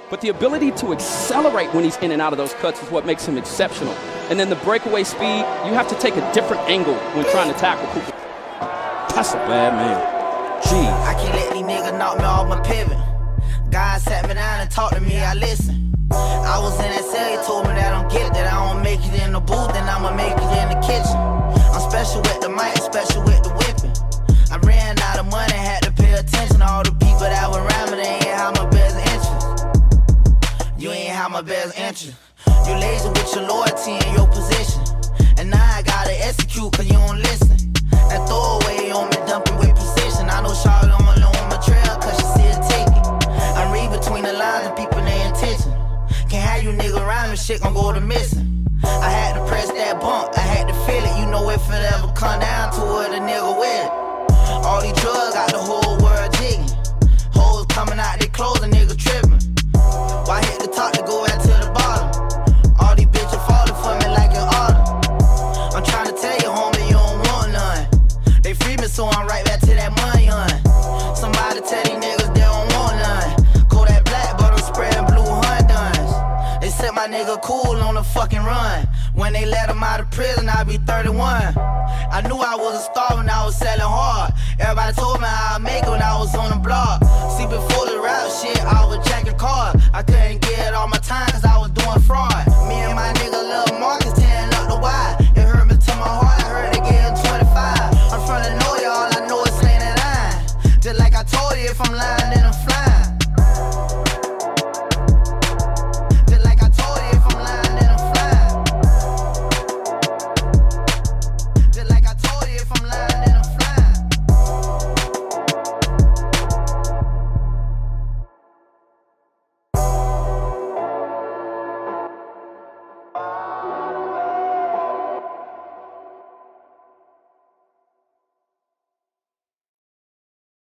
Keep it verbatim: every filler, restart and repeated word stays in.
but the ability to accelerate when he's in and out of those cuts is what makes him exceptional. And then the breakaway speed, you have to take a different angle when trying to tackle Cooper. That's a bad man. Gee. I can't let these niggas knock me off my pivot. God sat me down and talked to me, I listen. I was in that cell, he told me that I don't get it, that I don't make it in the booth, then I'ma make it in the kitchen. I'm special with the mic, special with the whipping. I ran out of money, had to pay attention to all the people that were around me, they ain't have my best interest. You ain't have my best interest. You lazy with your loyalty and your position, and now I gotta execute cause you don't listen. That throwaway on me dumping with precision. I know Charlotte only on my trail cause she see a ticket. I read between the lines and people they intention. Can't have you nigga around me, shit gon' go to missing. I had to press that bump, I had to feel it. You know if it ever come down to it, a nigga with it. All these drugs got the whole world jigging. Hoes coming out they clothes, a nigga tripping. Why hit the top to go right to the bottom? All these bitches falling for me like an autumn. I'm trying to tell you, homie, you don't want none. They free me, so I'm right back to that money, hun. Somebody tell these niggas they don't want none. Kodak black, but I'm spraying blue Honduns. They said my nigga cool on the fucking run. When they let him out of prison, I'd be thirty-one. I knew I was a star when I was selling hard. Everybody told me I'd make it when I was on the block. See, before the rap shit, I was jacking cars. I couldn't get all my time cause I was doing fraud. Me and my nigga Lil Marcus tearing up the wide. It hurt me to my heart, I heard they gave him twenty-five. I'm from the know y'all, I know it's slaying that line. Just like I told you, if I'm lying, then I'm flying.